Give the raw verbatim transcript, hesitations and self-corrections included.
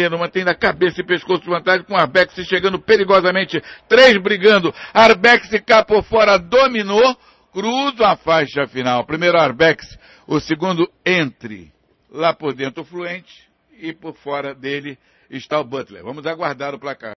Mantém na cabeça e pescoço de vantagem com Arbex chegando perigosamente. Três brigando. Arbex cá por fora dominou. Cruza a faixa final. Primeiro Arbex, o segundo entre. Lá por dentro o Fluente e por fora dele está o Butler. Vamos aguardar o placar.